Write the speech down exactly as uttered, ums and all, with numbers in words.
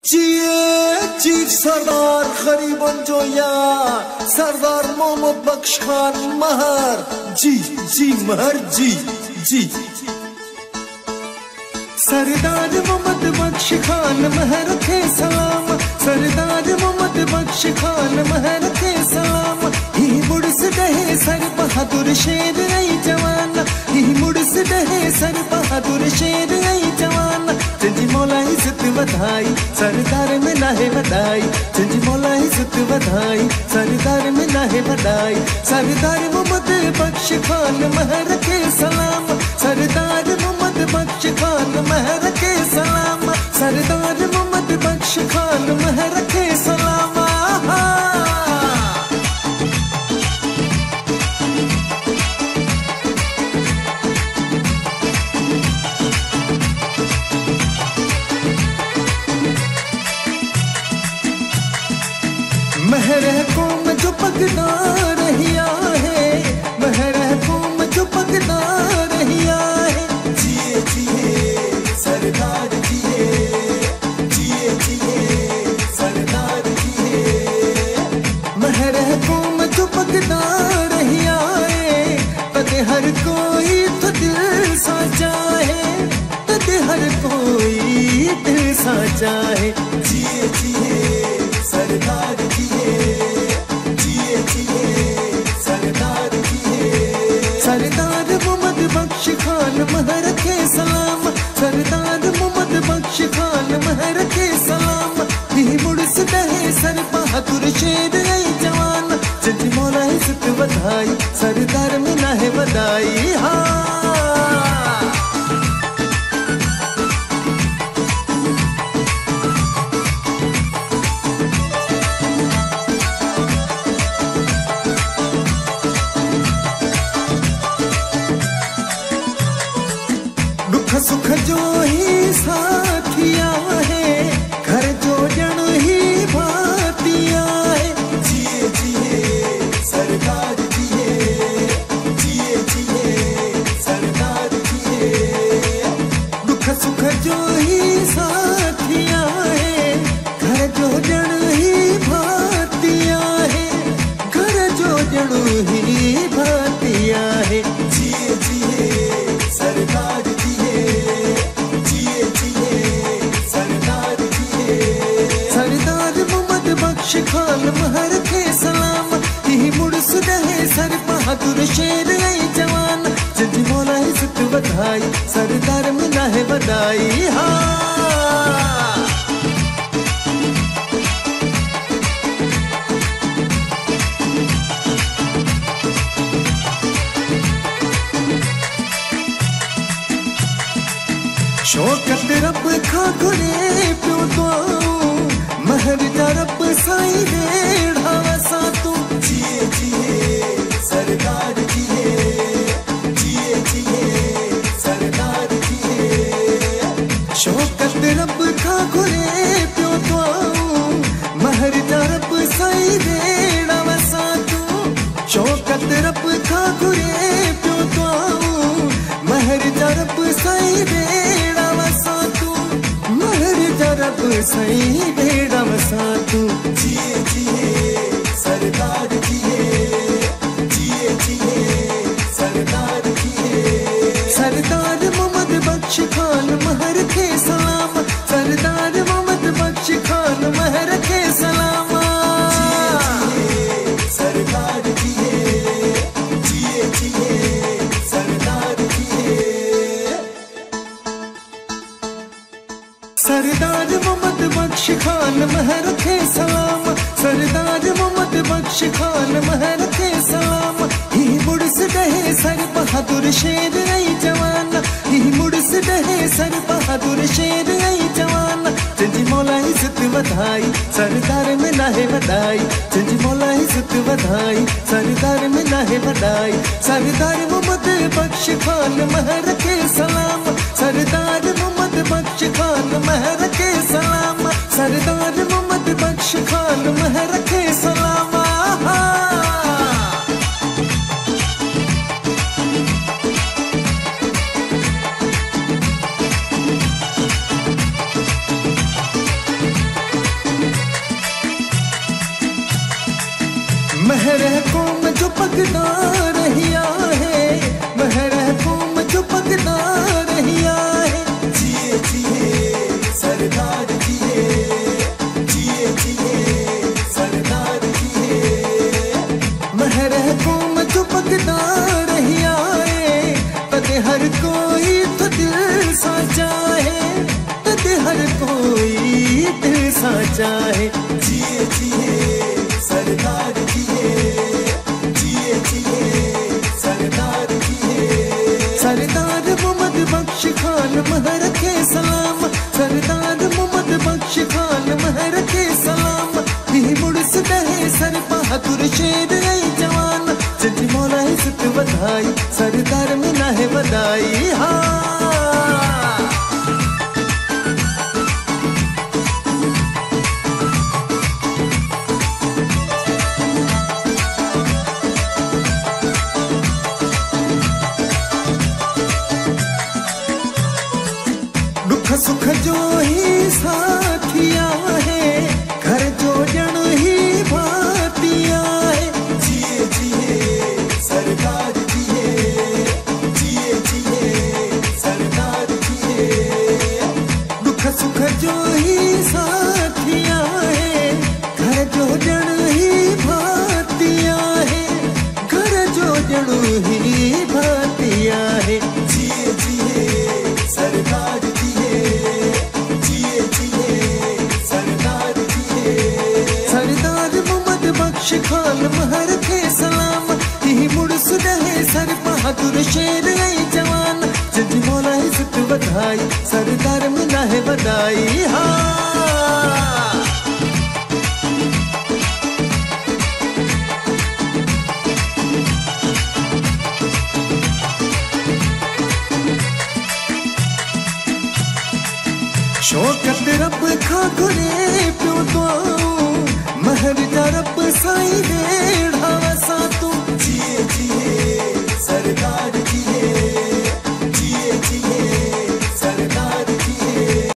जिए चीफ सरदार गरीबन जोया सरदार मोहम्मद बख्श खान महर जी जी महर जी जी सरदार मोहम्मद बख्श खान महर के सलाम सरदार मोहम्मद बख्श खान महर के सलाम ही मुड़स दहे सर बहादुर शेर आई जवान ही मुड़स दहे सर बहादुर शेर आई जवान चंजी मौला इज्जत बधाई सरदार में लाहे बधाई चंजी मौला इज्जत बधाई सरदार में लाहे बधाई सरदार मोहम्मद बख्श खान महर के सलाम सरदार मोहम्मद बख्श खान महर के सलाम सरदार मोहम्मद बख्श खान महर के सलाम। महर कौम जो पगदा रहिया है महर कौम जो पगदा रहिया है जिए जिए सरदार जिए जिए जिए सरदार जिए महर कौम जो पगदा रहिया है तद हर कोई तो दिल साचा है तद हर कोई दिल साचा है जिए जिए सरदार सरदार मोहम्मद बख्श खान महर के सलाम सरदार मोहम्मद बख्श खान महर के सलाम ही मुड़स दहे सर बहादुर शेर आई जवान चंजी मौला इज्जत बधाई सरदार में लाहे बधाई। हाँ सुख जो ही साथिया है घर जो जन ही भातिया है जिए जिए सरदार जिए जिए जिए सरदार जिए दुख सुख जो ही साथिया है घर जो जन ही भातिया है घर जो जन ही भातिया है जिए जिए सरदार खान महर के सलाम ही मुड़स दहे सर बहादुर शेर आई जवान चंजी मौला इज्जत बधाई सरदार में लाहे बधाई। हाँ शौकत रब खा घुरे प्यो तो महर जा रब साईं बेड़ा वसा तू जिए जिए सरदार जिए जिए जिए सरदार जिए शौकत रब खा घुरे प्यो तो महर जा रब साईं बेड़ा वसा तू शौकत रब खा घुरे प्यो तो महर जा रब साईं बेड़ा वसा तू महर जा रब साईं बेड़ा वसा तू जिए जिए सरदार जिए जिए जिए सरदार जिए सरदार मोहम्मद बख्श खान महर के सलाम सरदार मोहम्मद बख्श खान महर के सलाम सरदार जिए जिए जिए सरदार जिए सरदार मोहम्मद बख्श खान महर के सलाम सरदार मोहम्मद बख्श खान महर के सलाम ही मुड़स दहे सर बहादुर शेर आई जवान ही मुड़स दहे सर बहादुर शेर आई जवान चंजी मौला इज्जत बधाई सरदार में लाहे बधाई चंजी मौला इज्जत बधाई सरदार में लाहे बधाई सरदार मोहम्मद बख्श खान महर के सलाम सरदार मोहम्मद बख्श खान महर के सलाम सरदार मोहम्मद बख्श खान महर के सलाम। महर कौम जो पगदा रहिया है, महर कौम जो पगदा रहिया है। जिए जिए सरदार जिए, जिए जिए सरदार जिए। महर कौम जो पगदा रहिया है, तदे हर कोई तो दिल साचा है, तदे हर कोई दिल साचा है। जिए जिए सरदार जिए, जिए जिए सरदार जिए। सरदार मोहम्मद बख्श खान महर के सलाम, सरदार मोहम्मद बख्श खान महर के सलाम। भी मुड़स दहे सर बहादुर शेर आई जवान, जज मौला इज्जत बधाई सरदार मिला है बधाई। हाँ सुख जो ही साथिया है, घर जो जन ही भातिया है। जिए जिए सरदार जिए, जिए जिए सरदार जिए। दुख सुख जो ही साथिया है, घर जो जन ही भातिया है, घर जो जन ही भातिया है। जिए जिए सरदार खान महर के सलाम। ही मुड़स दहे सर बहादुर शेर आई जवान, जज मौला इज्जत बधाई सरदार मिला है बधाई। हाँ शौकत रब खा घुरे प्यो तो महर जा रब साईं दे ढावा सा तू।